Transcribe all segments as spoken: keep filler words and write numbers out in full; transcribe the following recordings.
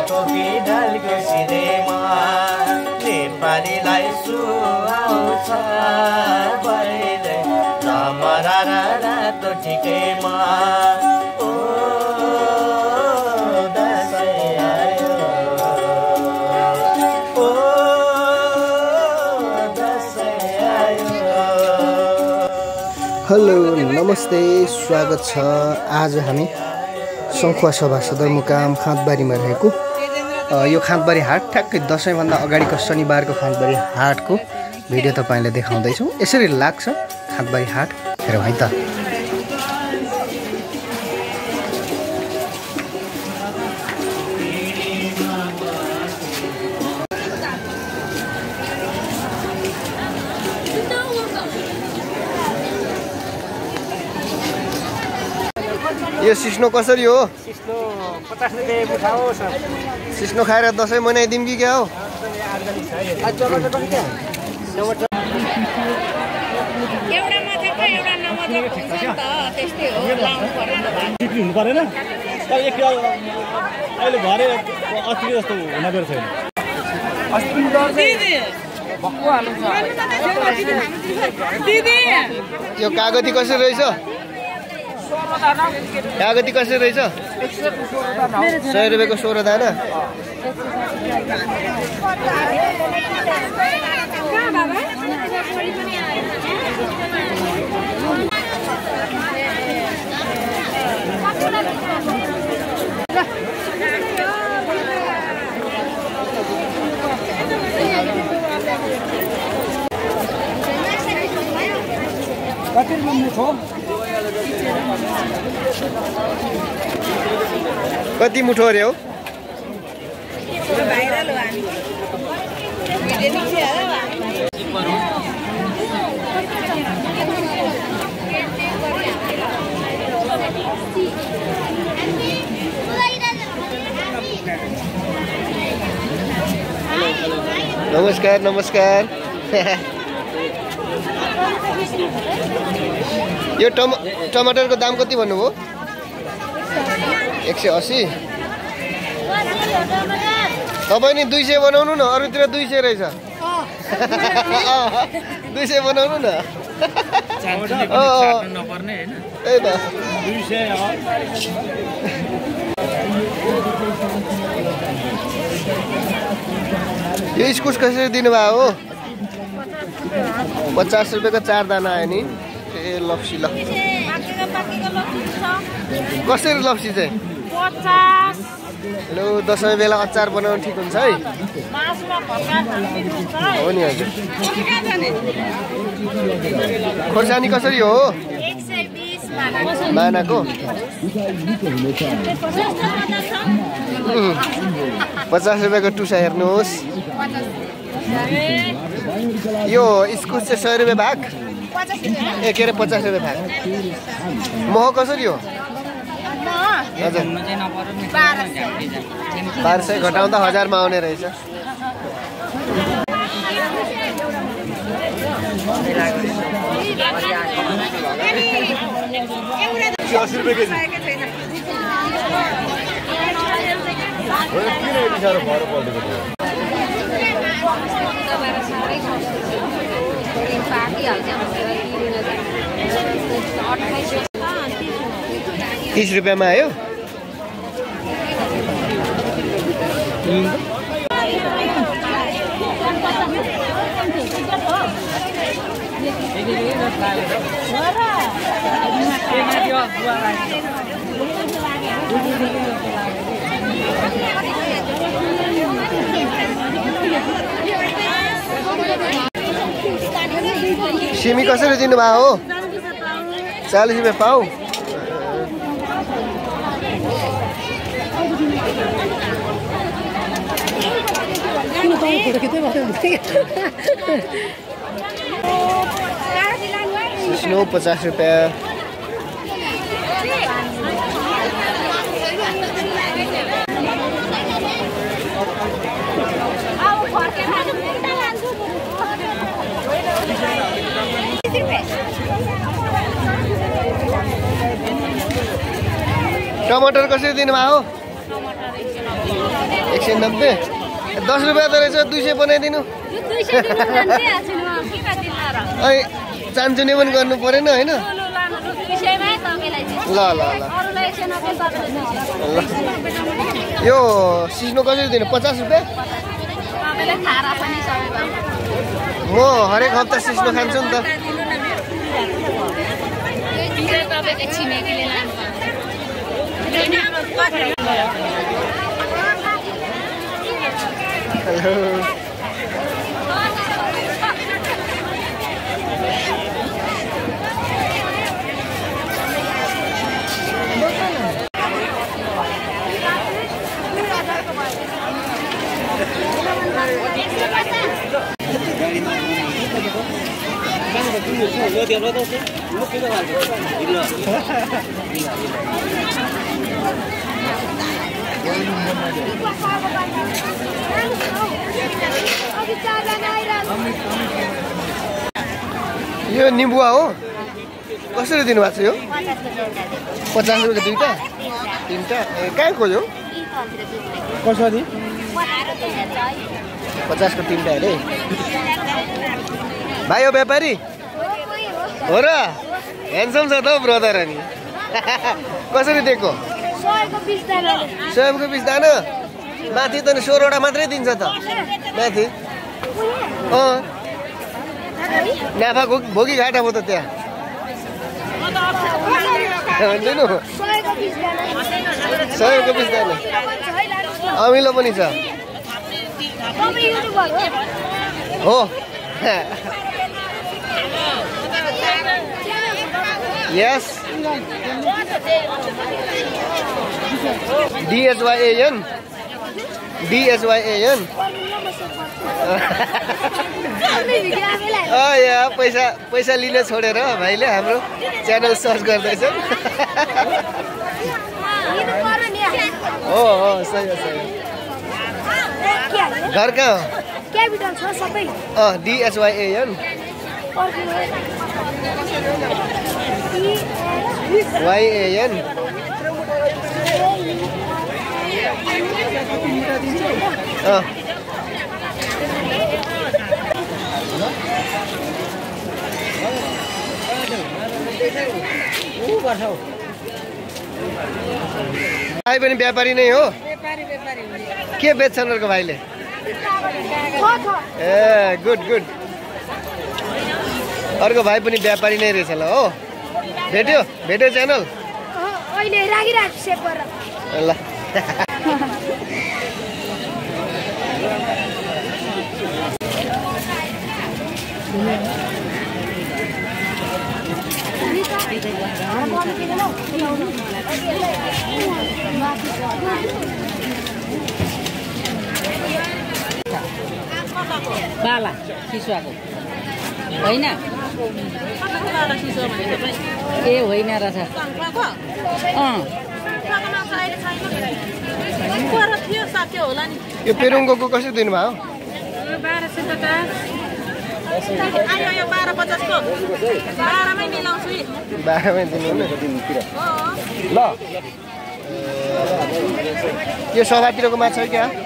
कोपी ढल्क्यो सिधैमा नेपालीलाई सुहाउँछ बहिरे रामरा रातो ठिकैमा ओ दसैँ आयो ओ दसैँ आयो। हेलो नमस्ते स्वागत छ। आज हामी सङ्खुवा सभा सदरमुकाम खाँदबारीमा रहेको यो खाँदबारी हाट ठ्याक्कै दसैँभन्दा अगाडिको शनिबारको खाँदबारी हाटको भिडियो तपाईँलाई देखाउँदैछौँ। यसरी लाग्छ खाँदबारी हाट हेरौँ है त। यो सिस्नो कसरी हो? सिस्नो पचास रुपियाँ मुठा हो सर। सिस्नो खाएर दसैँ मनाइदिउँ कि क्या हो? हुनु परेन एक अहिले भरे अस्ति जस्तो हुन गएको छैन। यो कागती कसरी रहेछ? कागती कसरी रहेछ? सय रुपियाँको सोह्र दाना। कति मुठो अरे हो? नमस्कार नमस्कार। यो टम टमाटरको दाम कति भन्नुभयो? एक सय असी। तपाईँ नि दुई सय बनाउनु न, अरूतिर दुई सय रहेछ। दुई सय बनाउनु न। त्यही त यो इस्कुस कसरी दिनुभयो हो? पचास रुपियाँको चार दाना आयो नि। ए लप्सी ल कसरी लप्सी चाहिँ? हेलो दसैँ बेला अचार बनाउनु ठिक हुन्छ है? हो नि हजुर। खोर्सानी कसरी हो? मानाको पचास रुपियाँको टुसा हेर्नुहोस्। यो इस्कुस चाहिँ सय रुपियाँ भाग। ए के अरे पचास रुपियाँ भाग। मह कसरी हो? हजुर बाह्र सय घटाउँदा हजारमा आउने रहेछ। अस्सी रुपियाँ केजी। तीस रुपियाँमा आयो। सिमी कसरी दिनुभयो हो? चालीस रुपियाँ पाउ। सिस्नो पचास रुपियाँ। टमाटर कसरी दिनुभयो? एक सय नब्बे दस रुपियाँ त रहेछ दुई सय बनाइदिनु है चान्चुने पनि गर्नु परेन होइन ल ल ल यो सिस्नो कसरी दिनु पचास रुपियाँ म हरेक हप्ता सिस्नो खान्छु नि त यो निम्बुवा हो कसरी दिनुभएको छ यो पचास रुपियाँ दुईटा तिनवटा कहाँ खोज्यो कसरी पचासको तिनवटा अरे भाइ हो व्यापारी हो र ह्यान्डसम छ त हौ ब्रदर अनि कसरी दिएको सयको बिस दाना माथि त सोह्रवटा मात्रै दिन्छ त माथि अँ नाफा भोगी घाटा भयो त त्यहाँ भन्दिनु सयको बिस दाना अमिलो पनि छ हो यस डिएचवाइएन डिएचवाइएन अँ यहाँ पैसा पैसा लिन छोडेर भाइले हाम्रो च्यानल सर्च गर्दैछ हो हो सही हो सही घर कहाँ हो क्यापिटल छ सबै अँ डिएचवाइएन वाइएन अँ भाइ पनि व्यापारी नै हो के बेच्छन् अर्को भाइले ए गुड गुड अर्को भाइ पनि व्यापारी नै रहेछ ल हो भेट्यो भेट्यो च्यानल अहिले राखिराख्छु सेभ गरेर ल बाला चिसुवाको होइन ए होइन रहेछ अँ यो पेरुङको कसरी दिनुभयो बाह्रमै दिनु ल यो सभातिरको माछा हो क्या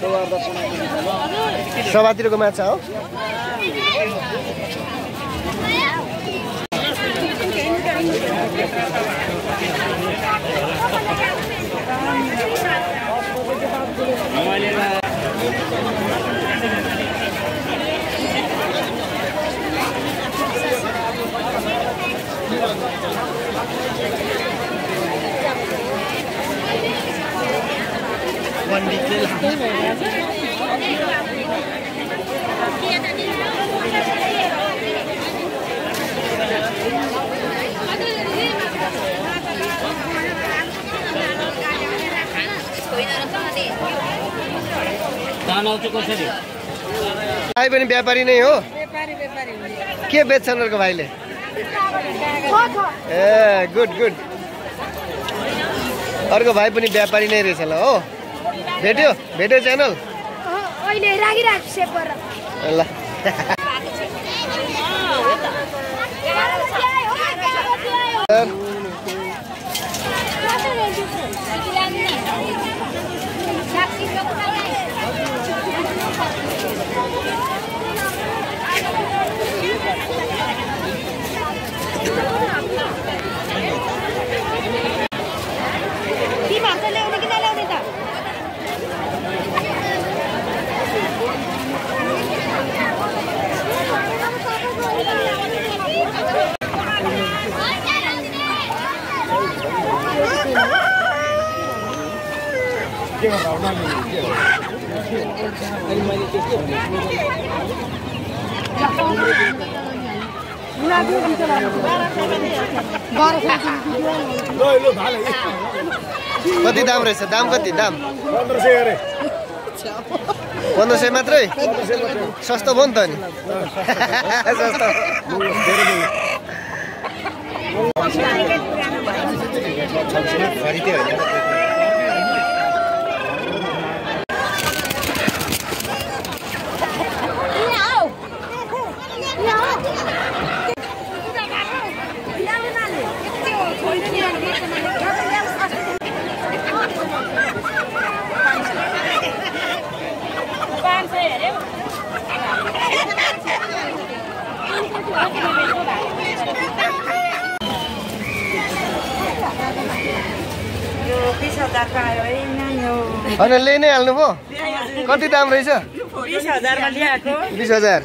सभातिरको माछा हो भाइ पनि व्यापारी नै हो के बेच्छन् अर्को भाइले ए गुड गुड अर्को भाइ पनि व्यापारी नै रहेछ ल हो भेट्यो भेट्यो च्यानल अहिले राखिराख्छु सेभ गरेर ल कति दाम रहेछ? दाम कति? दाम पन्ध्र सय अरे पन्ध्र सय मात्रै? सस्तो भयो नि त नि। सस्तो होइन ल्याइ नै हाल्नु भयो? कति दाम रहेछ? बिस हजारमा ल्याएको। बिस हजार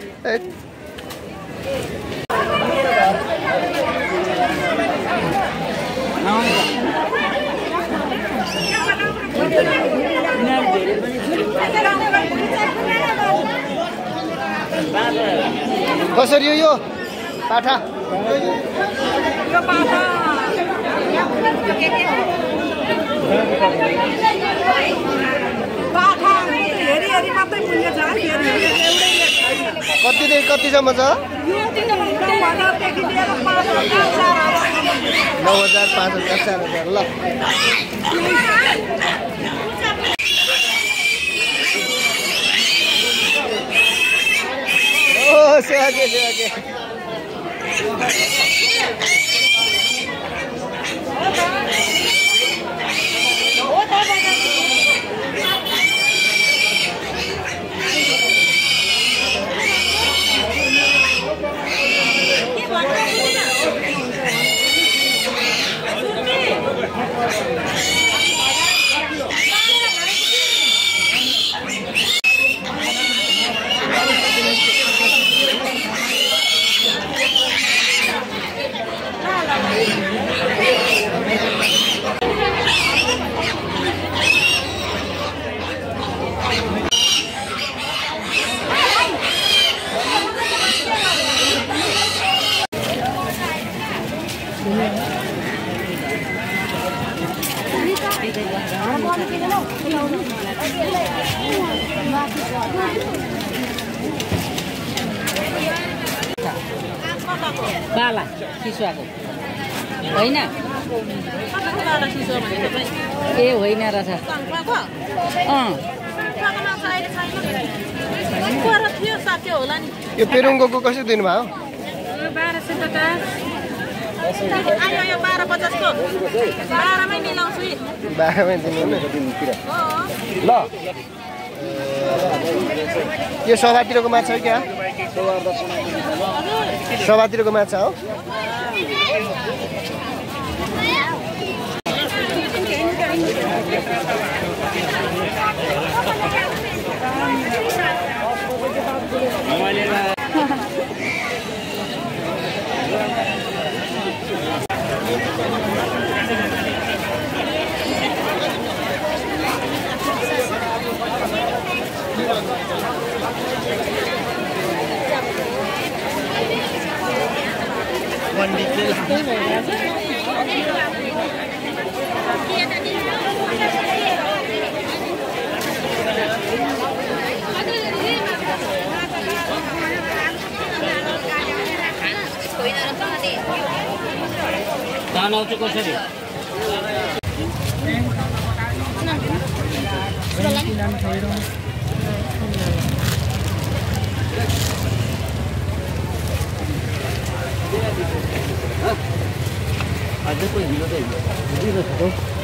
कसरी हो यो पाठा? कतिदेखि कतिसम्म छ? नौ हजार पाँच हजार चार हजार ल ओ सेवाके सेवाके बाला चिसुवाको होइन? ए होइन रहेछ। यो पेरुङको कसरी दिनुभयो? बाह्र सय पचास आयो यो बाह्र पचासको बाह्रमै मिलाउँछु बाह्रमै दिनु ल। यो सभातिरको माछा हो क्या? सभातिरको माछा हो? दाना चाहिँ कसरी? अझै कोही हिलो त हिलो